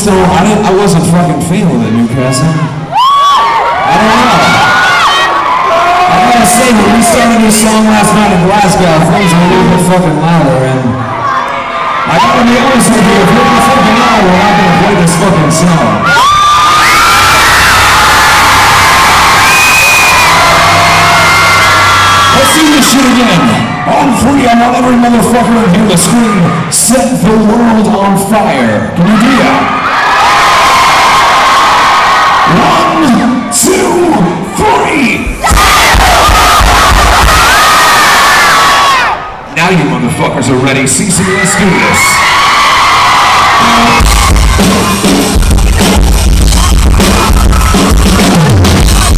I wasn't fucking feeling it, Newcastle. I don't know. I gotta say, when we started this song last night in Glasgow, things were a little bit fucking louder, and I gotta be honest with you, if you're not fucking loud, we're not gonna play this fucking song. Let's see this shit again. On 3, I want every motherfucker in here to scream, set the world on fire. Can you do that? 1, 2, 3. Now you motherfuckers are ready. CC, let's do this.